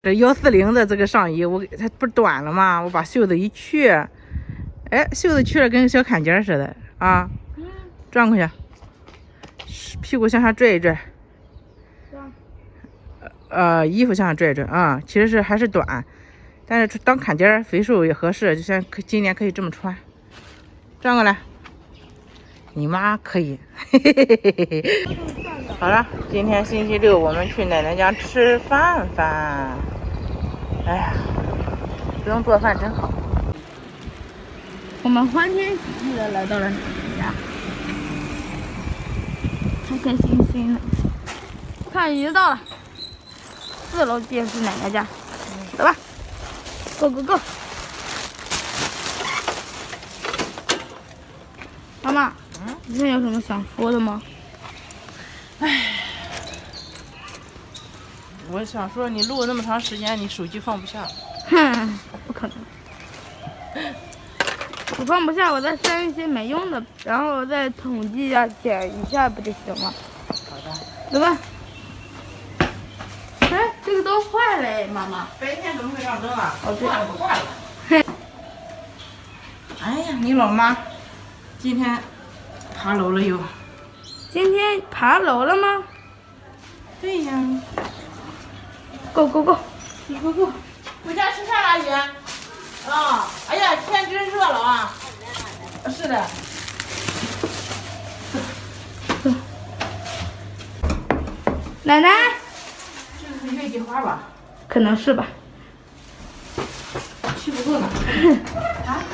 这140的这个上衣，它不是短了吗？我把袖子一去，哎，袖子去了跟个小坎肩似的啊，转过去，屁股向下拽一拽，衣服向下拽一拽啊，其实还是短，但是当坎肩肥瘦也合适，就像今年可以这么穿，转过来，你妈可以，嘿嘿嘿嘿嘿嘿。好了，今天星期六，我们去奶奶家吃饭。哎呀，不用做饭真好。 我们欢天喜地的来到了奶奶家，开开心心的。看，已经到了4楼，便是奶奶家。走吧 ，Go Go Go！ 妈妈，你现在有什么想说的吗？ 我想说，你录了那么长时间，你手机放不下。 哼，不可能。我放不下，我再删一些没用的，然后我再统计一下、剪一下，不就行了？ 好的。 走吧。哎，这个灯坏了哎，妈妈。 白天怎么会亮灯啊？ 哦，对， 坏了。嘿。哎呀，你老妈今天爬楼了又。 今天爬楼了吗？ 对呀。 Go Go Go！ 你Go Go！ 回家吃饭了，姐。啊，哎呀，天真热了啊！是的。 奶奶， 这是月季花吧？ 可能是吧。 去不够呢。啊？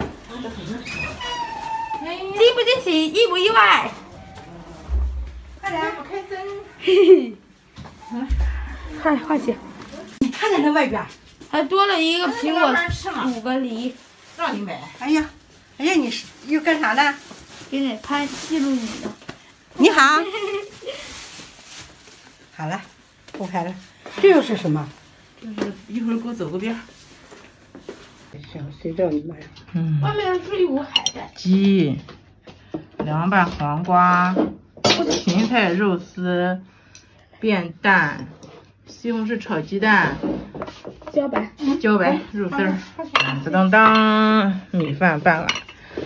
惊不惊喜，意不意外？ 快点，不开灯。 嘿嘿。快换鞋。 你看看那外边。 还多了一个苹果，5个梨， 让你买。 哎呀，你是又干啥呢？ 给你拍记录你的。 你好。好了，不拍了。这又是什么？ 就是一会儿给我走个遍。 行，谁叫你买？ 外面是一股海带。 鸡，凉拌黄瓜，芹菜肉丝，变蛋，西红柿炒鸡蛋。 茭白肉丝儿，当当当，米饭半碗。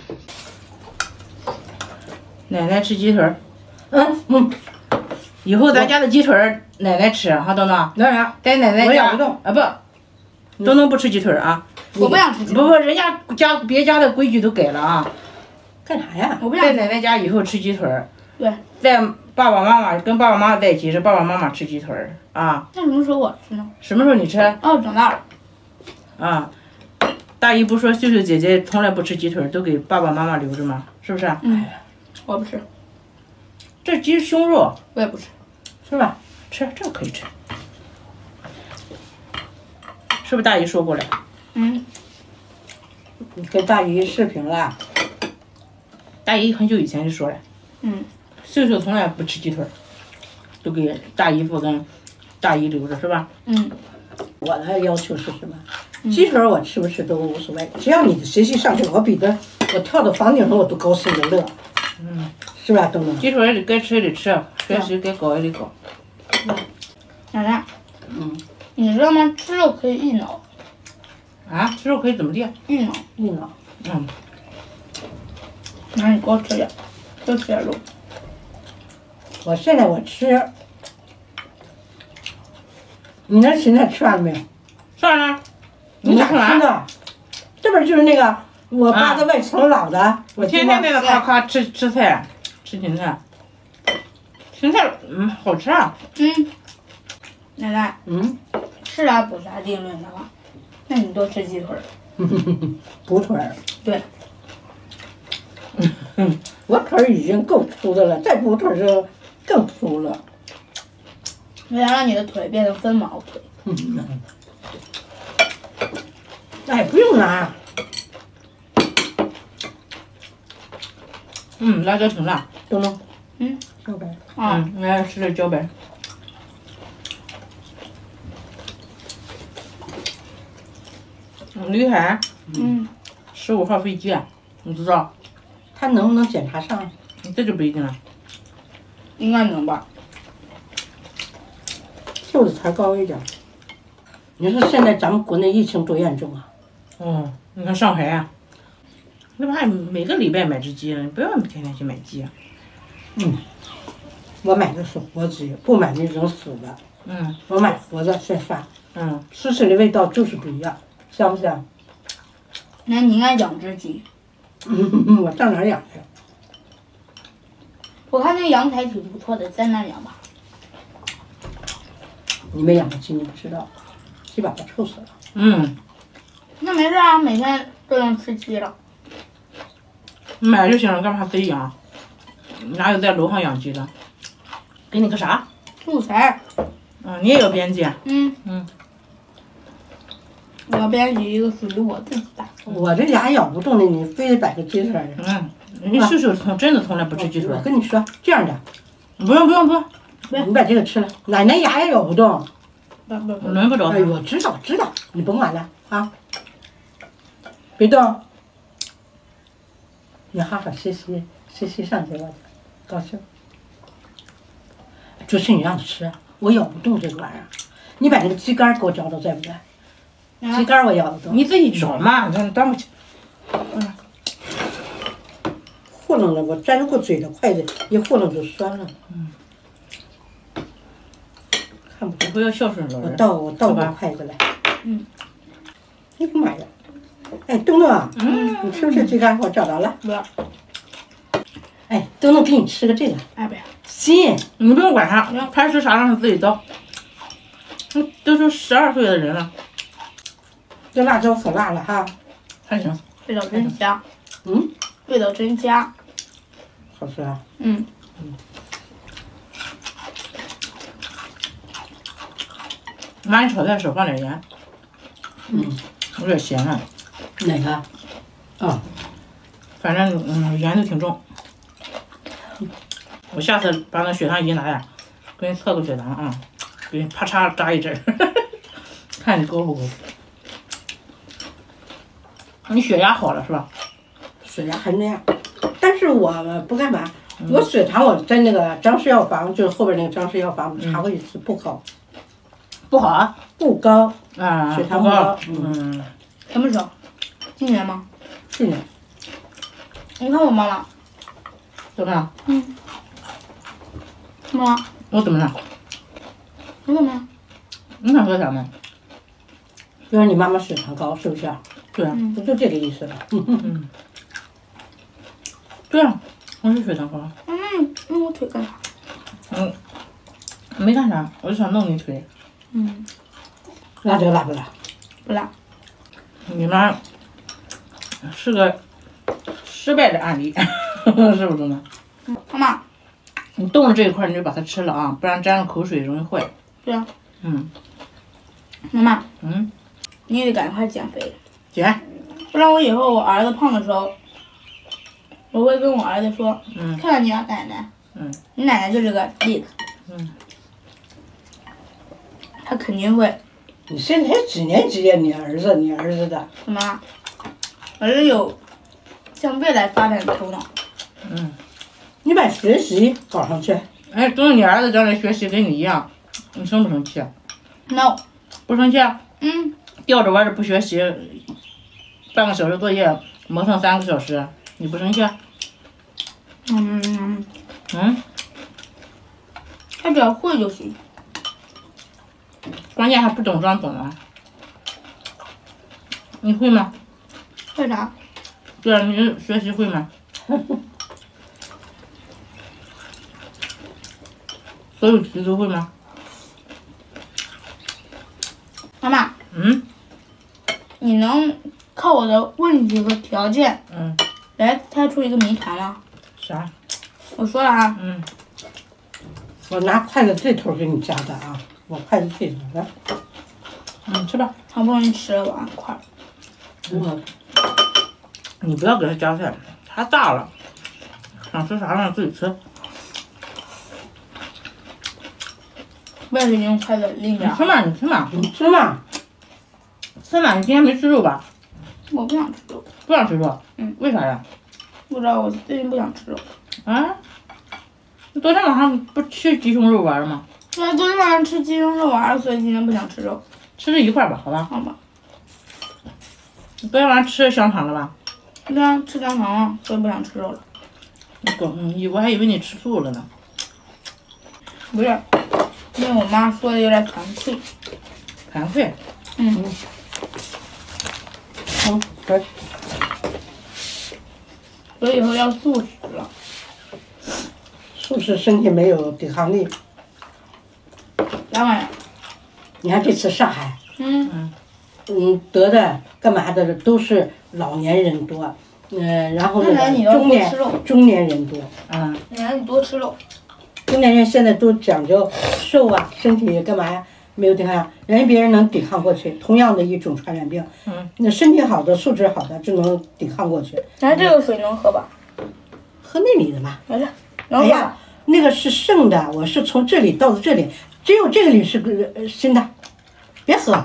奶奶吃鸡腿儿，以后咱家的鸡腿儿奶奶吃哈，东东。 当然， 在奶奶家我养不动啊不，东东不吃鸡腿儿啊。 我不想吃鸡腿。 不，人家别家的规矩都改了啊。 干啥呀？ 我不想。 在奶奶家以后吃鸡腿儿。 对。 在爸爸妈妈在一起是爸爸妈妈吃鸡腿儿啊。 那什么时候我吃呢？ 什么时候你吃？ 哦，长大了。 啊，大姨不说秀秀姐姐从来不吃鸡腿，都给爸爸妈妈留着吗？是不是？ 我不吃。 这鸡胸肉我也不吃， 是吧？吃这个可以吃，是不是大姨说过了？ 你跟大姨视频了？ 大姨很久以前就说了。秀秀从来不吃鸡腿，都给大姨夫跟大姨留着，是吧？ 我的要求是什么？鸡腿我吃不吃都无所谓，只要你学习上去，我跳到房顶上我都高兴的乐。是吧，东东？ 鸡腿也该吃也得吃，学习该搞也得搞。 奶奶，你知道吗？吃肉可以益脑。 啊，吃肉可以怎么地？ 益脑。那你多吃点，多吃点肉。 我现在吃，你那现在吃完了没有？ 吃完了。 你咋吃的？这边就是那个我爸在外城老的，我天天在那咔咔吃菜，吃芹菜。芹菜好吃啊。 奶奶，吃啥补啥定论的话，那你多吃鸡腿儿。 补腿儿。 对。 我腿儿已经够粗的了，再补腿儿就更粗了。 我想让你的腿变成分毛腿。 哎，不用拿。 辣椒挺辣。 东东。茭白。 来吃点茭白。李海。15号飞机，你知道？ 他能不能检查上？ 这就不一定了。 应该能吧。 袖子才高一点。 你说现在咱们国内疫情多严重啊？ 哦，你看上海啊，那不还每个礼拜买只鸡了？你不要天天去买鸡啊。 我买的是活鸡，不买那种死的。我买活的现杀。吃起来味道就是不一样，香不香？ 那你应该养只鸡。 我上哪儿养去？ 我看那阳台挺不错的，在那养吧。 你没养过鸡，你不知道，鸡把它臭死了。 那没事啊，每天都能吃鸡了。 买就行了，干嘛自己养？哪有在楼上养鸡的？给你个啥？ 素材。 你也有边鸡啊？ 我要编辑一个属于我自己的。 我这牙咬不动的，你非得摆个鸡腿。 你叔叔真的从来不吃鸡腿。 我跟你说，这样的， 不用， 你把这个吃了，奶奶牙也咬不动。 轮不着。 哎呦，我知道，你甭管了啊，别动。你好好学习上去了，高兴。就是你让他吃，我咬不动这个玩意儿。你把那个鸡肝给我找找，在不在？鸡肝我咬得动。 你自己找嘛，你当不起。 糊弄了，我沾过嘴的筷子一糊弄就酸了。看不见。 以后要孝顺老人。 我倒把筷子来。哎呀妈呀！哎，东东啊，你吃不吃鸡肝？我找着了。 不要。 哎，东东给你吃个这个。 哎，不要。 行， 你不用管他，他吃啥让他自己倒。都是12岁的人了。 这辣椒可辣了哈。 还行。 味道真香。味道真香。 好吃啊。 妈，你炒菜少放点盐。有点咸了。 哪个？ 反正盐都挺重。我下次把那血糖仪拿来，给你测个血糖啊，给你啪嚓扎一针，看你高不高。你血压好了是吧？ 血压还那样，但是我不干嘛，我血糖我在那个张氏药房，就是后边那个张氏药房查过一次，不高。 不好啊？ 不高啊， 血糖不高。 什么时候？今年吗？ 去年。 你看我妈妈。 怎么了？ 怎么了？ 我怎么了？ 你怎么了？ 你想说啥呢？ 就是你妈妈血糖高，是不是啊？ 对啊。 不就这个意思了？ 对啊，我是血糖高。 那我腿干啥？ 没干啥，我就想弄你腿。 辣椒辣不辣？ 不辣。 你妈是个失败的案例，是不是呢？ 妈妈， 你冻了这一块，你就把它吃了啊，不然沾了口水容易坏。 对啊。妈妈。 你得赶快减肥。 减。 不然我以后我儿子胖的时候，我会跟我儿子说，看看你奶奶，你奶奶就是个例子。他肯定会。 你现在几年级呀？你儿子的？ 什么？儿子有向未来发展的头脑。 你把学习搞上去。 哎，等你儿子将来学习跟你一样，你生不生气 ？No。 不生气啊？吊着玩着不学习，半个小时作业磨蹭3个小时，你不生气啊？ 他只要会就行。 关键还不懂装懂啊。你会吗？ 会啥？ 对啊，你学习会吗？所有题都会吗？ 妈妈。你能靠我的问题和条件，来猜出一个谜团吗？ 啥？ 我说了啊。 我拿筷子这头给你夹的啊，我筷子这头来。 吃吧。 好不容易吃了2块。 你不要给他夹菜，太大了。想吃啥让自己吃。 我也是用筷子拎着。 你吃嘛， 你吃嘛。 你今天没吃肉吧？ 我不想吃肉。 不想吃肉？为啥呀？ 不知道，我最近不想吃肉。 你昨天晚上不吃鸡胸肉丸了吗？ 对，昨天晚上吃鸡胸肉丸，所以今天不想吃肉。 吃这一块吧，好吧？ 好吧。 你昨天晚上吃香肠了吧？ 对啊，吃香肠了，所以不想吃肉了。 我还以为你吃素了呢。 不是，因为我妈说的有点惭愧。 惭愧。 可以。 所以以后要素食了。 素食身体没有抵抗力。 两碗。 你看这次上海， 嗯。 得的干嘛的都是老年人多，然后那你要多吃肉中年人多。 你让你多吃肉。 中年人现在都讲究瘦啊，身体干嘛呀？没有抵抗力，人家别人能抵抗过去，同样的一种传染病，那身体好的、素质好的就能抵抗过去。 咱这个水能喝吧？ 喝那里的嘛。 没事，能喝吧？ 那个是剩的，我是从这里倒到这里，只有这个里是新的，别喝。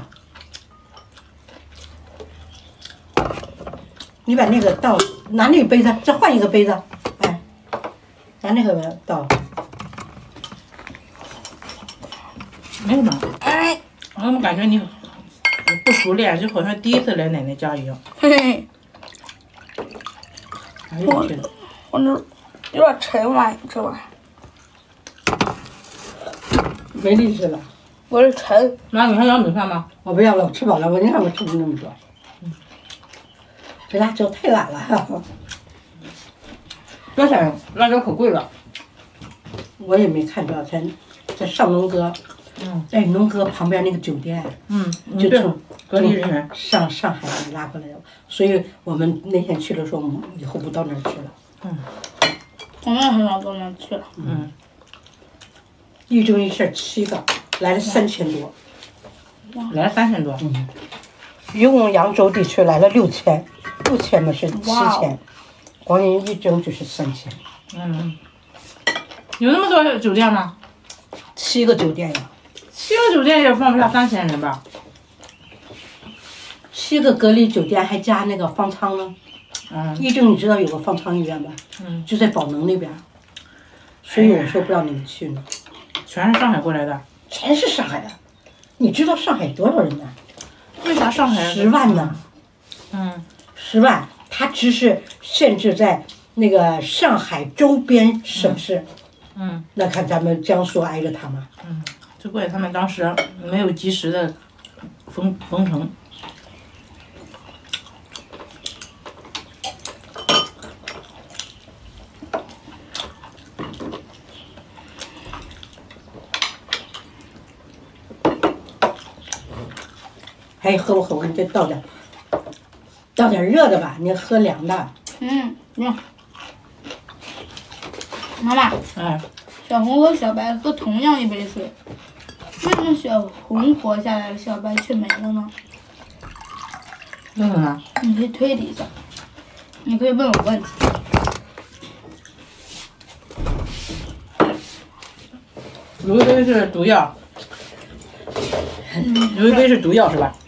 你把那个倒，拿那个杯子，再换一个杯子，哎，拿那个倒。 没什么。哎，我怎么感觉你不熟练，就好像第一次来奶奶家一样。 嘿嘿。 哎呦我天！ 我这有点沉吧，这玩意儿。 没力气了。 我是沉。 妈，你还要米饭吗？ 我不要了，我吃饱了。你看我吃的那么多。这辣椒太辣了。 多少钱？辣椒可贵了。 我也没看多少钱，在上农阁。在农阁旁边那个酒店。就从隔离人员上海拉过来的，所以我们那天去的时候，我们以后不到那儿去了。 我们也很少到那儿去了。 一蒸一馅7个，来了3000多。 来了3000多。 一共扬州地区来了6000嘛是7000，光一蒸就是3000。 有那么多酒店吗 ？7个酒店呀。 7个酒店也放不下3000人吧 ？7个隔离酒店还加那个方舱呢。一蒸你知道有个方舱医院吧？就在宝能那边。所以我说不让你们去呢。 全是上海过来的。 全是上海的，你知道上海多少人呢？ 为啥上海 10万呢？10万，它只是限制在那个上海周边省市。那看咱们江苏挨着它吗？ 就怪他们当时没有及时的封城。 还喝不喝？我给你再倒点热的吧，你喝凉的。 妈妈。 哎。 小红和小白喝同样一杯水，为什么小红活下来了，小白却没了呢？ 为什么？ 你可以推理一下，你可以问我问题。 有一杯是毒药。有一杯是毒药是吧？